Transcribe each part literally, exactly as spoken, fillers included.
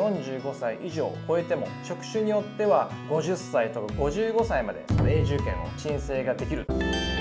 よんじゅうごさい以上を超えても、職種によってはごじゅっさいとかごじゅうごさいまで永住権を申請ができる。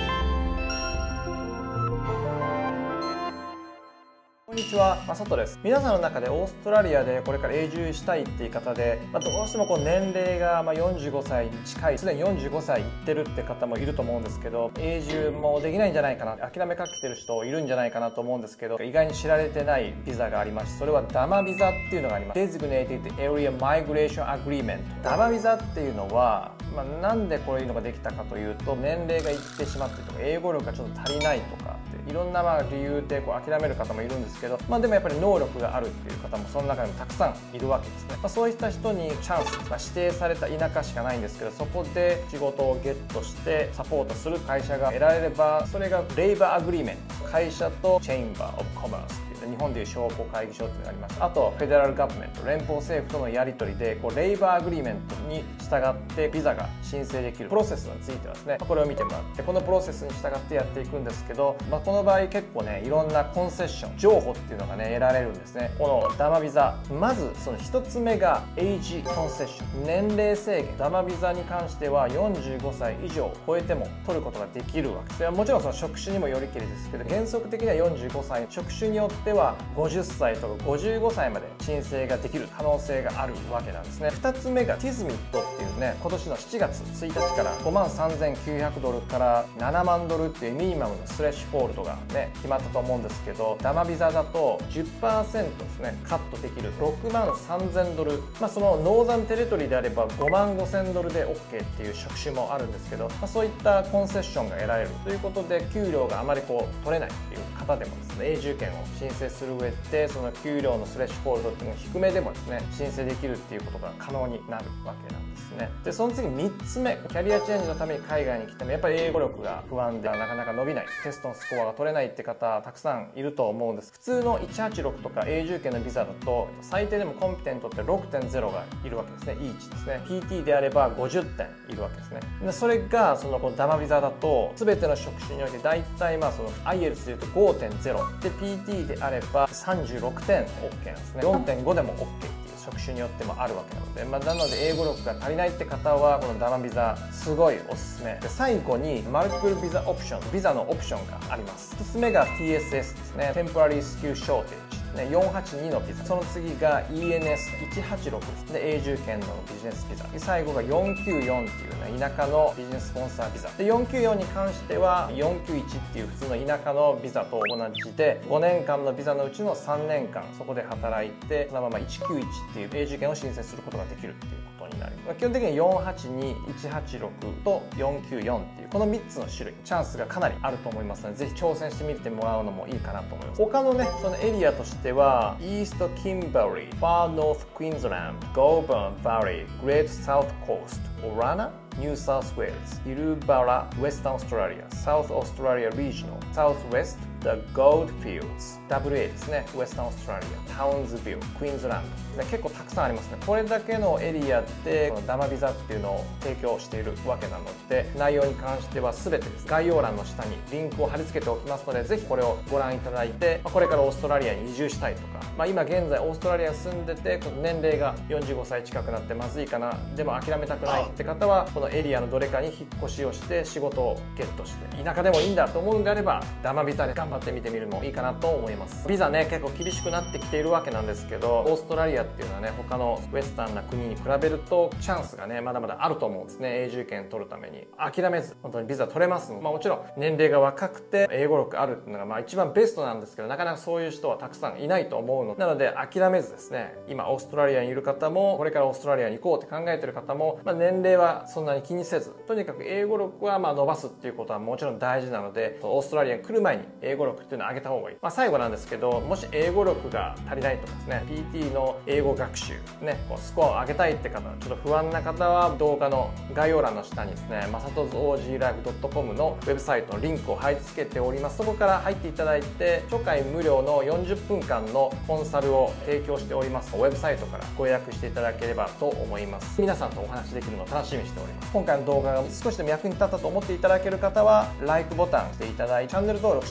こんにちは、まさとです。皆さんの中でオーストラリアでこれから永住したいっていう方で、まあ、どうしてもこう年齢がまあよんじゅうごさいに近い、すでによんじゅうごさいいってるって方もいると思うんですけど、永住もできないんじゃないかな、諦めかけてる人いるんじゃないかなと思うんですけど、意外に知られてないビザがありまして、それはダマビザっていうのがあります。Designated Area Migration Agreement。ダマビザっていうのは、まあ、なんでこういうのができたかというと、年齢がいってしまってとか、英語力がちょっと足りないとかっていろんなまあ理由でこう諦める方もいるんですけど、まあ、でもやっぱり能力があるっていう方もその中にもたくさんいるわけですね。まあ、そういった人にチャンス、まあ、指定された田舎しかないんですけど、そこで仕事をゲットしてサポートする会社が得られれば、それがレイバーアグリーメント、会社とチェインバー・オブ・コマース、日本でいう商工会議所っていうのがあります。あとフェデラルガバメント、連邦政府とのやり取りでこうレイバーアグリーメントに従ってビザが申請できるプロセスについてはですね、これを見てもらって、このプロセスに従ってやっていくんですけど、まあ、この場合結構ねいろんなコンセッション情報っていうのがね得られるんですね。このダマビザ、まずそのひとつめがエイジコンセッション、年齢制限。ダマビザに関してはよんじゅうごさい以上を超えても取ることができるわけです。もちろんその職種にもよりけりですけど、原則的にはよんじゅうごさい、職種によってはごじゅっさいとかごじゅうごさいまで申請ができる可能性があるわけなんですね。ふたつめがティズミットっていうね、今年のしちがつついたちからごまんさんぜんきゅうひゃくドルからななまんドルっていうミニマムのスレッシュホールドがね決まったと思うんですけど、ダマビザだと じゅっパーセント ですねカットできるろくまんさんぜんドル、まあ、そのノーザンテレトリーであればごまんごせんドルで オーケー っていう職種もあるんですけど、まあ、そういったコンセッションが得られるということで、給料があまりこう取れないっていう方でもですね、永住権を申請する上でその給料のスレッシュホールドっていうのが低めでもですね申請できるっていうことが可能になるわけなんですね。でその次みっつめ、キャリアチェンジのために海外に来てもやっぱり英語力が不安でなかなか伸びない、テストのスコアが取れないって方たくさんいると思うんです。普通のいちはちろくとか永住権のビザだと最低でもコンピテントって ろくてんゼロ がいるわけですね。イーチですね。 ピーティー であればごじゅってんいるわけですね。でそれがそのこのダマビザだと全ての職種において大体まあその アイエルツ でいうと ごてんゼロ で ピーティー であればさんじゅうろくてん オーケー なんですね。よんてんご でも オーケー っていう職種によってもあるわけなので、まあ、なので英語力が足りないって方はこのダマビザすごいおすすめで、最後にマルティプルビザオプション、ビザのオプションがあります。ひとつめが ティーエスエス ですね、 Temporary Skill Shortage、よんはちにのビザ、その次が イーエヌエスいちはちろく ですで永住権のビジネスビザで、最後がよんきゅうよんっていうね田舎のビジネススポンサービザで、よんきゅうよんに関してはよんきゅういちっていう普通の田舎のビザと同じで、ごねんかんのビザのうちのさんねんかんそこで働いて、そのままいちきゅういちっていう永住権を申請することができるっていうことになります。基本的にはよんはちに、いちはちろくとよんきゅうよんっていうこのみっつの種類、チャンスがかなりあると思いますので、ぜひ挑戦してみてもらうのもいいかなと思います。他のねそのエリアとしてはイーストキンバリー、Far North Queensland、Goulburn Valley、Great South Coast、Orana、ニューサウスウェールズ、イルバラ、ウェスタンオーストラリア、サウスオーストラリアリージョナル、サウスウェスト、The Goldfields、ダブリューエー ですね、ウェスタンオーストラリア、タウンズビル、クイーンズランド、結構たくさんありますね。これだけのエリアでこのダマビザっていうのを提供しているわけなので、内容に関しては全てです。概要欄の下にリンクを貼り付けておきますので、ぜひこれをご覧いただいて、これからオーストラリアに移住したいとか、まあ、今現在オーストラリアに住んでて年齢がよんじゅうごさい近くなってまずいかな、でも諦めたくないって方はこのエリアのどれかに引っ越しをして仕事をゲットして、田舎でもいいんだと思うんであればダマビザで頑張ってみてみるのもいいかなと思います。ビザね結構厳しくなってきているわけなんですけど、オーストラリアっていうのはね他のウェスタンな国に比べるとチャンスがねまだまだあると思うんですね。永住権取るために諦めず本当にビザ取れますので、まあ、もちろん年齢が若くて英語力あるっていうのがまあ一番ベストなんですけど、なかなかそういう人はたくさんいないと思うので、なので諦めずですね、今オーストラリアにいる方もこれからオーストラリアに行こうって考えてる方も、まあ、年齢はそんなに気にせず、とにかく英語力はまあ伸ばすっていうことはもちろん大事なので、オーストラリアに来る前に英語力っていうのを上げた方がいい。まあ、最後なんですけど、もし英語力が足りないとかですね、 ピーティー の英語学習ねこうスコアを上げたいって方、ちょっと不安な方は動画の概要欄の下にですね、マサトズ オージーライフドットコム のウェブサイトのリンクを貼り付けております。そこから入っていただいて初回無料のよんじゅっぷんかんのコンサルを提供しております。ウェブサイトからご予約していただければと思います。皆さんとお話しできるのを楽しみにしております。今回の動画が少しでも役に立ったと思っていただける方は ライク ボタンを押していただいて、チャンネル登録していない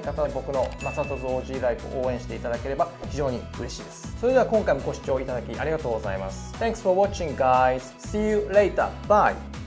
方は僕のマサトズ オージー ライフを応援していただければ非常に嬉しいです。それでは今回もご視聴いただきありがとうございます。Thanks for watching guys. See you later. Bye.